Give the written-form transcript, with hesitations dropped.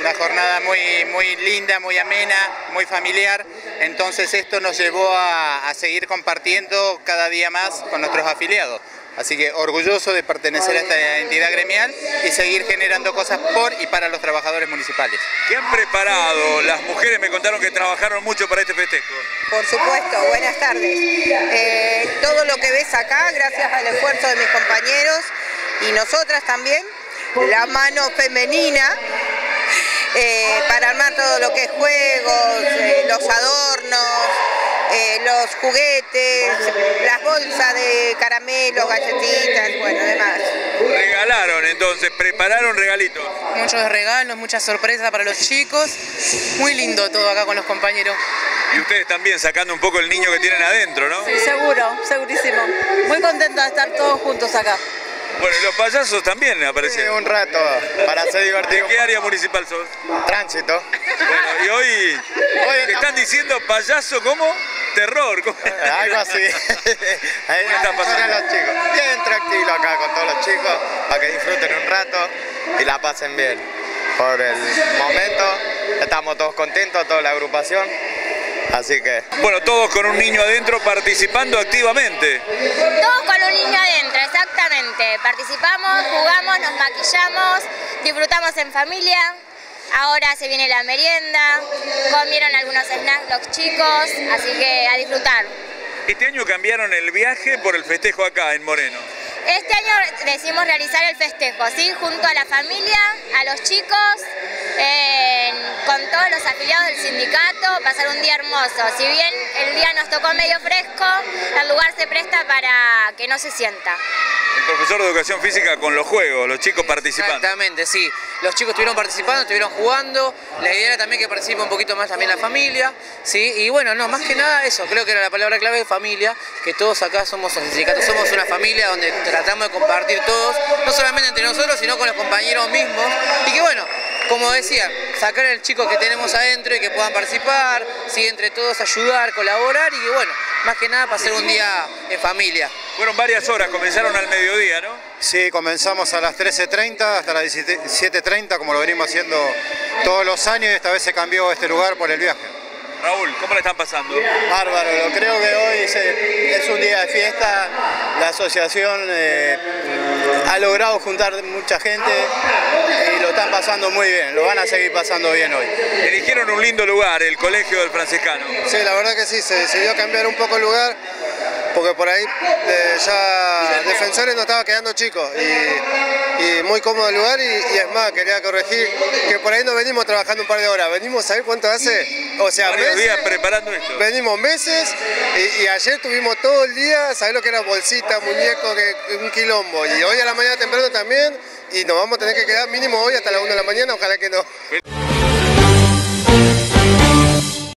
una jornada muy linda, muy amena, muy familiar. Entonces esto nos llevó a seguir compartiendo cada día más con nuestros afiliados. Así que orgulloso de pertenecer a esta entidad gremial y seguir generando cosas por y para los trabajadores municipales. ¿Qué han preparado? Las mujeres me contaron que trabajaron mucho para este festejo. Por supuesto, buenas tardes. Todo lo que ves acá, gracias al esfuerzo de mis compañeros y nosotras también, la mano femenina, para armar todo lo que es juegos, los adornos, los juguetes, las bolsas de caramelos, galletitas, bueno, demás. Regalaron entonces, prepararon regalitos. Muchos regalos, muchas sorpresas para los chicos. Muy lindo todo acá con los compañeros. Y ustedes también sacando un poco el niño que tienen adentro, ¿no? Sí, seguro, segurísimo. Muy contenta de estar todos juntos acá. Bueno, y los payasos también aparecieron. Un rato para ser divertido. ¿De qué área municipal sos? Tránsito. Bueno, y hoy te están diciendo payaso, ¿cómo? Terror. ¿Cómo? Algo así. Ahí están pasando los chicos. Bien tranquilo acá con todos los chicos, para que disfruten un rato y la pasen bien. Por el momento estamos todos contentos, toda la agrupación. Así que... Bueno, todos con un niño adentro participando activamente. Todos con un niño adentro, exactamente. Participamos, jugamos, nos maquillamos, disfrutamos en familia. Ahora se viene la merienda, comieron algunos snacks los chicos, así que a disfrutar. Este año cambiaron el viaje por el festejo acá en Moreno. Este año decidimos realizar el festejo, ¿sí? Junto a la familia, a los chicos, con todos los afiliados del sindicato, pasar un día hermoso. Si bien el día nos tocó medio fresco, el lugar se presta para que no se sienta. El profesor de Educación Física con los juegos, los chicos participando. Exactamente, sí. Los chicos estuvieron participando, estuvieron jugando. La idea era también que participe un poquito más también la familia, ¿sí? Y bueno, no, más que nada eso, creo que era la palabra clave, familia, que todos acá somos el sindicato, somos una familia donde tratamos de compartir todos, no solamente entre nosotros, sino con los compañeros mismos. Y que bueno, como decían, sacar al chico que tenemos adentro y que puedan participar, ¿sí? Entre todos ayudar, colaborar y que bueno, más que nada pasar un día en familia. Fueron varias horas, comenzaron al mediodía, ¿no? Sí, comenzamos a las 13:30 hasta las 17:30, como lo venimos haciendo todos los años, y esta vez se cambió este lugar por el viaje. Raúl, ¿cómo le están pasando? Bárbaro, creo que hoy es un día de fiesta. La asociación ha logrado juntar mucha gente y lo están pasando muy bien, lo van a seguir pasando bien hoy. Eligieron un lindo lugar, el Colegio del Franciscano. Sí, la verdad que sí, se decidió cambiar un poco el lugar, porque por ahí ya Defensores nos estaba quedando chicos y muy cómodo el lugar y es más, quería corregir que por ahí no venimos trabajando un par de horas, venimos a ver cuánto hace, o sea, varios días preparando esto. Venimos meses y ayer tuvimos todo el día, ¿sabés lo que era? Bolsita, muñeco, un quilombo, y hoy a la mañana temprano también y nos vamos a tener que quedar mínimo hoy hasta las 1 de la mañana, ojalá que no.